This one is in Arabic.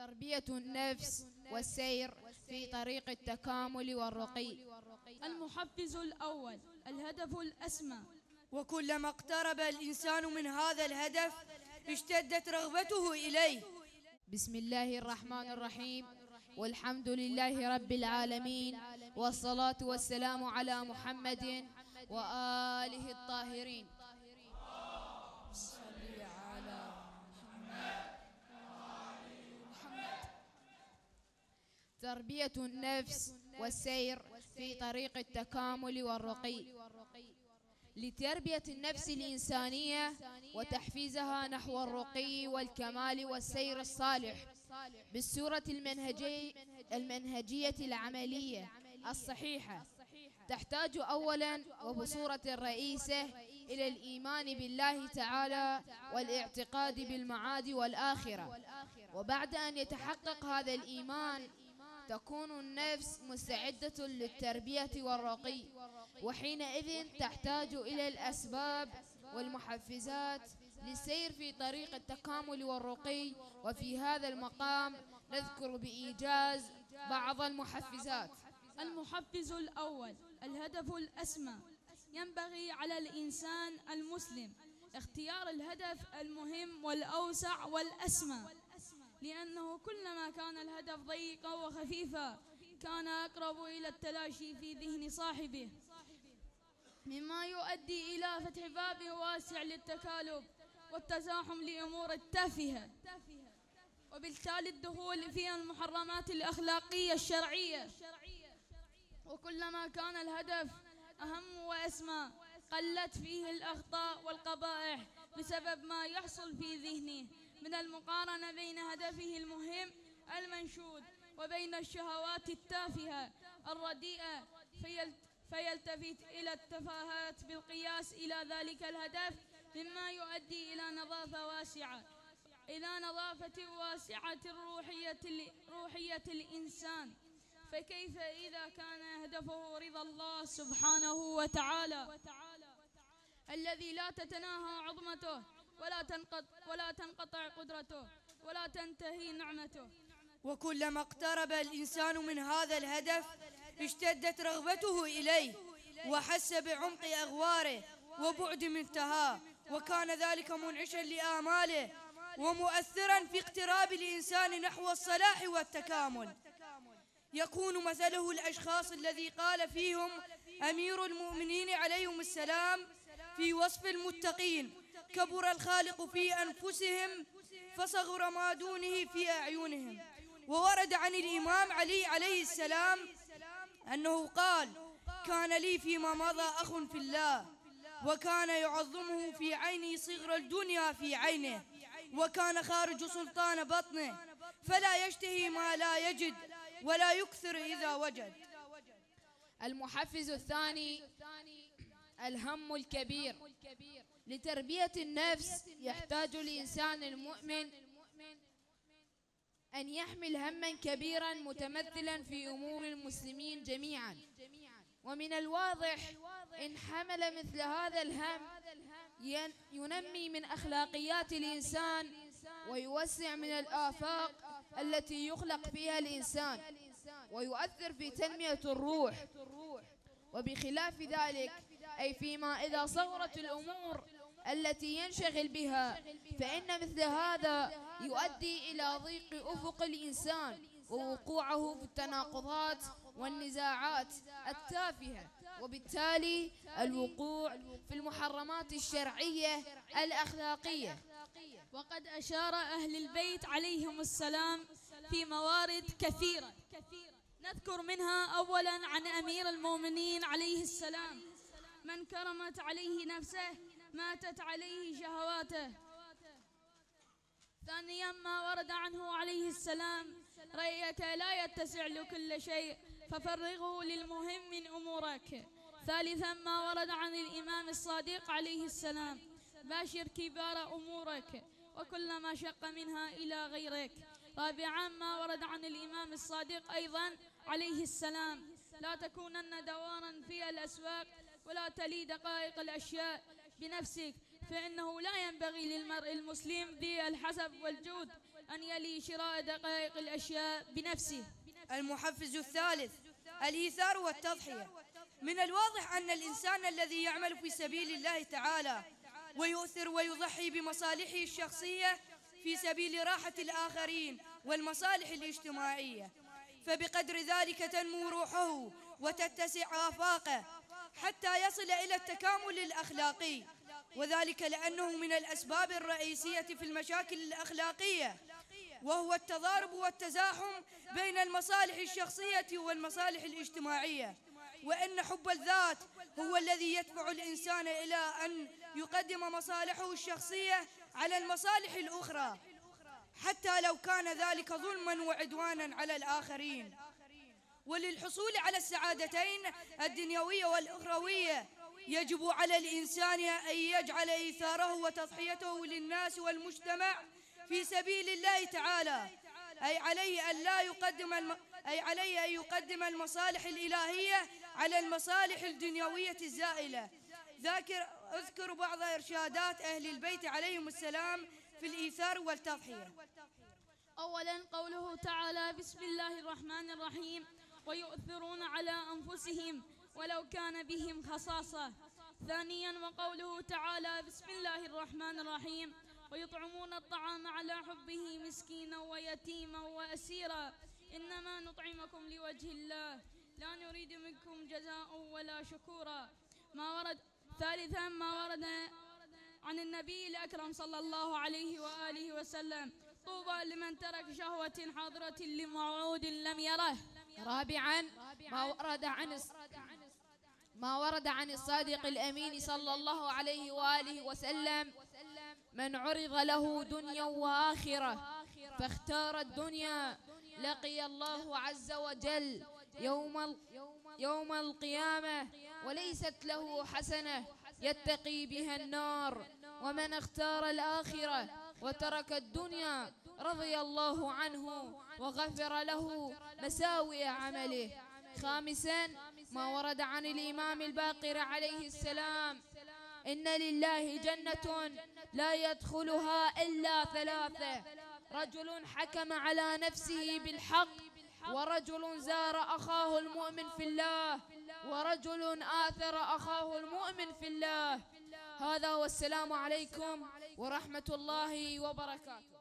تربية النفس والسير في طريق التكامل والرقي. المحفز الأول: الهدف الأسمى. وكلما اقترب الإنسان من هذا الهدف اشتدت رغبته إليه. بسم الله الرحمن الرحيم، والحمد لله رب العالمين، والصلاة والسلام على محمد وآله الطاهرين. صل على محمد. تربية النفس والسير في طريق التكامل والرقي. لتربية النفس الإنسانية وتحفيزها نحو الرقي والكمال والسير الصالح بالصورة المنهجية العملية الصحيحة، تحتاج أولا وبصورة رئيسة إلى الإيمان بالله تعالى والاعتقاد بالمعاد والآخرة. وبعد أن يتحقق هذا الإيمان تكون النفس مستعدة للتربية والرقي، وحينئذ تحتاج إلى الأسباب والمحفزات للسير في طريق التكامل والرقي. وفي هذا المقام نذكر بإيجاز بعض المحفزات. المحفز الأول: الهدف الأسمى. ينبغي على الإنسان المسلم اختيار الهدف المهم والأوسع والأسمى، لأنه كلما كان الهدف ضيقا وخفيفا كان أقرب إلى التلاشي في ذهن صاحبه، مما يؤدي إلى فتح باب واسع للتكالب والتزاحم لأمور التافهة، وبالتالي الدخول في المحرمات الأخلاقية الشرعية. وكلما كان الهدف أهم وأسمى قلت فيه الأخطاء والقبائح بسبب ما يحصل في ذهنه من المقارنة بين هدفه المهم المنشود وبين الشهوات التافهة الرديئة، فيلتفت إلى التفاهات بالقياس إلى ذلك الهدف، مما يؤدي إلى نظافة واسعة روحية الإنسان. فكيف إذا كان هدفه رضا الله سبحانه وتعالى الذي لا تتناهى عظمته ولا تنقطع قدرته ولا تنتهي نعمته. وكلما اقترب الإنسان من هذا الهدف اشتدت رغبته إليه، وحس بعمق أغواره وبعد منتهاه، وكان ذلك منعشا لآماله ومؤثرا في اقتراب الإنسان نحو الصلاح والتكامل. يكون مثله الأشخاص الذي قال فيهم أمير المؤمنين عليهم السلام في وصف المتقين: كبر الخالق في أنفسهم فصغر ما دونه في أعينهم. وورد عن الإمام علي عليه السلام أنه قال: كان لي فيما مضى أخ في الله، وكان يعظمه في عينه صغر الدنيا في عينه، وكان خارج سلطان بطنه، فلا يشتهي ما لا يجد ولا يكثر إذا وجد. المحفز الثاني: الهم الكبير. لتربية النفس يحتاج الإنسان المؤمن أن يحمل هما كبيرا متمثلا في أمور المسلمين جميعا، ومن الواضح إن حمل مثل هذا الهم ينمي من أخلاقيات الإنسان ويوسع من الآفاق التي يخلق فيها الإنسان، ويؤثر في تنمية الروح. وبخلاف ذلك، أي فيما إذا صغرت الأمور التي ينشغل بها، فإن مثل هذا يؤدي إلى ضيق أفق الإنسان ووقوعه في التناقضات والنزاعات التافهة، وبالتالي الوقوع في المحرمات الشرعية الأخلاقية. وقد أشار أهل البيت عليهم السلام في موارد كثيرة، نذكر منها أولا عن أمير المؤمنين عليه السلام: من كرمت عليه نفسه ماتت عليه شهواته. ثانيا ما ورد عنه عليه السلام: رأيك لا يتسع لكل شيء ففرغه للمهم من أمورك. ثالثا ما ورد عن الإمام الصادق عليه السلام: باشر كبار أمورك وكلما شق منها إلى غيرك. رابعا ما ورد عن الإمام الصادق أيضا عليه السلام: لا تكونن دوارا في الأسواق ولا تلي دقائق الأشياء بنفسك، فإنه لا ينبغي للمرء المسلم ذي الحسب والجود أن يلي شراء دقائق الأشياء بنفسه. المحفز الثالث الإيثار والتضحية. من الواضح أن الإنسان الذي يعمل في سبيل الله تعالى ويؤثر ويضحي بمصالحه الشخصية في سبيل راحة الآخرين والمصالح الاجتماعية، فبقدر ذلك تنمو روحه وتتسع آفاقه حتى يصل إلى التكامل الأخلاقي، وذلك لأنه من الأسباب الرئيسية في المشاكل الأخلاقية، وهو التضارب والتزاحم بين المصالح الشخصية والمصالح الاجتماعية، وإن حب الذات هو الذي يدفع الإنسان إلى أن يقدم مصالحه الشخصية على المصالح الأخرى حتى لو كان ذلك ظلما وعدوانا على الآخرين. وللحصول على السعادتين الدنيوية والأخروية يجب على الإنسان أن يجعل إيثاره وتضحيته للناس والمجتمع في سبيل الله تعالى، أي عليه أن يقدم المصالح الإلهية على المصالح الدنيوية الزائلة. أذكر بعض إرشادات أهل البيت عليهم السلام في الإيثار والتضحية. أولا قوله تعالى: بسم الله الرحمن الرحيم، ويؤثرون على أنفسهم ولو كان بهم خصاصة. ثانيا وقوله تعالى: بسم الله الرحمن الرحيم، ويطعمون الطعام على حبه مسكينا ويتيما وأسيرا، إنما نطعمكم لوجه الله لا نريد منكم جزاء ولا شكورا. ثالثا ما ورد عن النبي الأكرم صلى الله عليه وآله وسلم: طوبى لمن ترك شهوة حاضرة لموعود لم يره. رابعا ما ورد عن الصادق الأمين صلى الله عليه وآله وسلم: من عرض له دنيا وآخرة فاختار الدنيا لقي الله عز وجل يوم القيامة وليست له حسنة يتقي بها النار، ومن اختار الآخرة وترك الدنيا رضي الله عنه وغفر له مساوئ عمله. خامسا ما ورد عن الإمام الباقر عليه السلام: إن لله جنة لا يدخلها إلا ثلاثة: رجل حكم على نفسه بالحق، ورجل زار أخاه المؤمن في الله، ورجل آثر أخاه المؤمن في الله. هذا والسلام عليكم ورحمة الله وبركاته.